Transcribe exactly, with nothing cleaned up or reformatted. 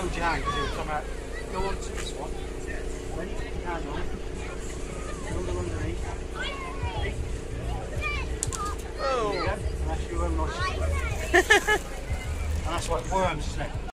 hold your hand because he'll come out. Go on to this one. Ready? Put your hand on. Hold it underneath. Ready? Oh. There you go. And that's your own nice. And that's like worms, isn't it?